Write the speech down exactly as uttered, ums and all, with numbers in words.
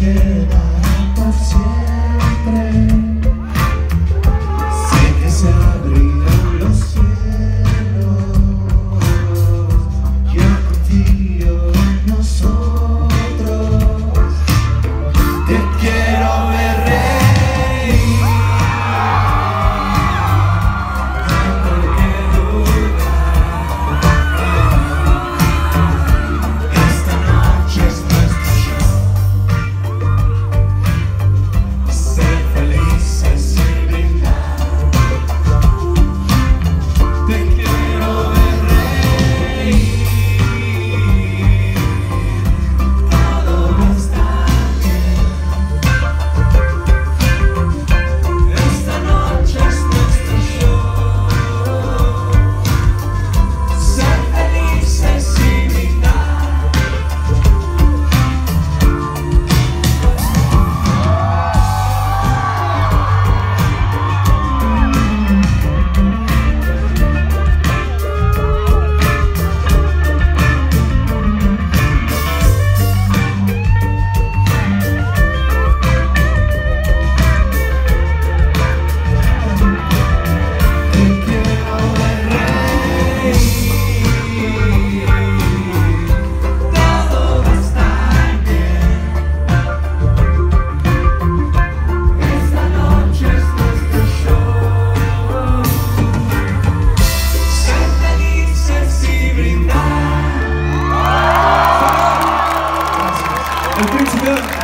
quedará por siempre. Sé que se abrirán los cielos. Yo confío en nosotros. Te quiero ver reír. No hay por qué dudar. Esta noche es nuestro show. Ser felices y brindar. Te quiero ver reír. Todo va a estar bien. Esta noche es nuestro show. Ser felices y brindar. Te quiero ver reír. Todo va a estar bien. Esta noche es nuestro show. Ser felices y brindar. El príncipe.